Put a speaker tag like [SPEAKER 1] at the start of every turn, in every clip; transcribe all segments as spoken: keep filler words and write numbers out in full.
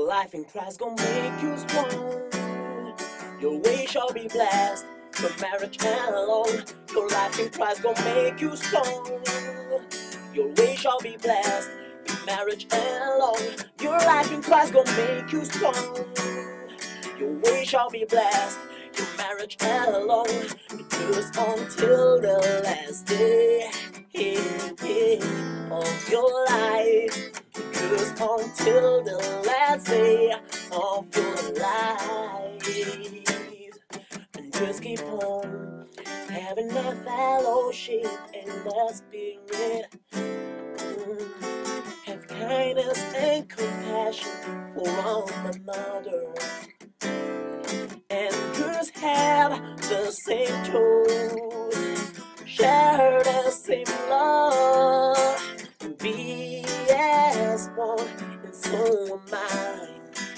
[SPEAKER 1] life in Christ gonna make you strong. Your way shall be blessed. Your marriage alone. Your life in Christ gonna make you strong. Your way shall be blessed. Your marriage alone. Your life in Christ gonna make you strong. Your way shall be blessed. Your marriage alone. Just until the last day of your life. Just until the last day of your life. And just keep on having a fellowship in the Spirit. Mm. Have kindness and compassion for one another. And just have the same truth. Share the same love. Be as one, and so am I.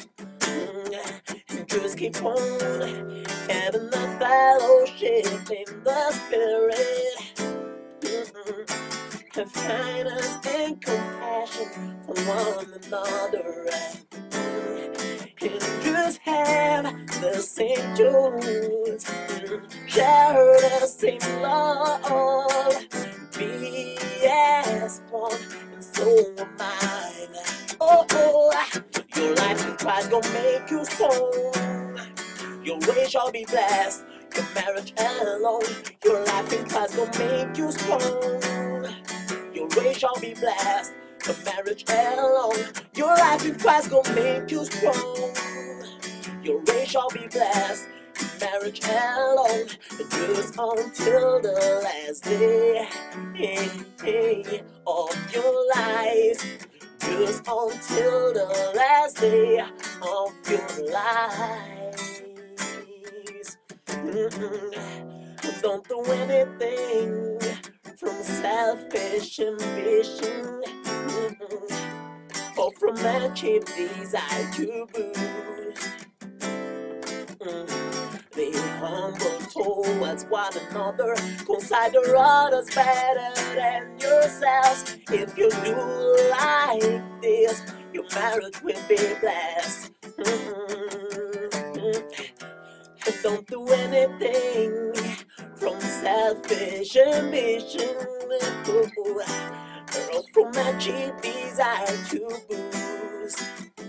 [SPEAKER 1] Mm, just keep on having a fellowship in the Spirit. Mm-mm. Have kindness and compassion for one another. Mm, and just have the same truth. Mm, share the same love. Be as one, and so am I. Oh, oh, your life in Christ gon' make you strong. Your way shall be blessed. Your marriage alone. Your life in Christ gon' make you strong. Your way shall be blessed. Your marriage alone. Your life in Christ gon' make you strong. Your way shall be blessed. Marriage alone, just until the last day hey, hey, of your life. Just until the last day of your life. Mm-mm. Don't do anything from selfish ambition. Mm-mm. Or from a cheap desire to boost. Mm. Be humble towards one another. Consider others better than yourselves. If you do like this, your marriage will be blessed. Mm-hmm. Don't do anything from selfish ambition or from a cheap desire to boost.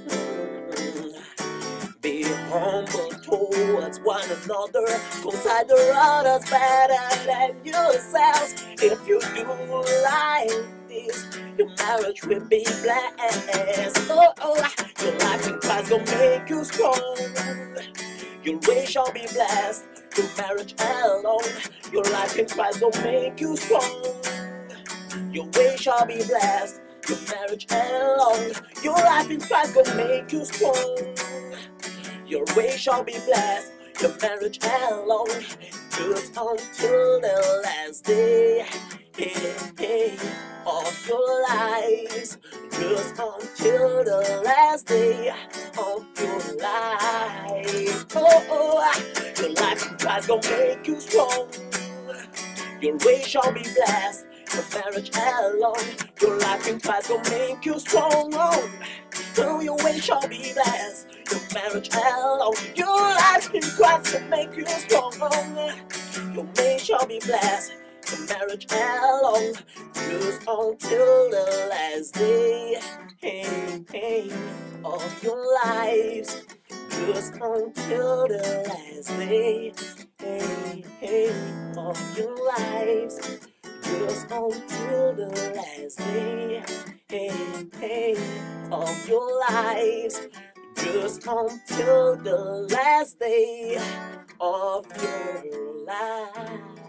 [SPEAKER 1] Be humble towards one another. Consider others better than yourselves. If you do like this, your marriage will be blessed. Oh, oh, your life in Christ gon' make you strong. Your way shall be blessed. Your marriage alone. Your life in Christ gon' make you strong. Your way shall be blessed. Your marriage alone. Your life in Christ gon' make you strong. Your way shall be blessed, your marriage alone, just until the last day hey, hey, of your lives. Just until the last day of your life. Oh, oh, your life in Christ gon' make you strong. Your way shall be blessed, your marriage alone. Your life in Christ gon' make you strong. Oh, your way shall be blessed. Your marriage alone. Your life in Christ will make you strong. Your way shall be blessed. Your marriage alone. Just until the last day hey, hey, of your lives. Just until the last day hey, hey, of your lives. Just until the last day hey, hey, of your lives. Just until the last day of your life.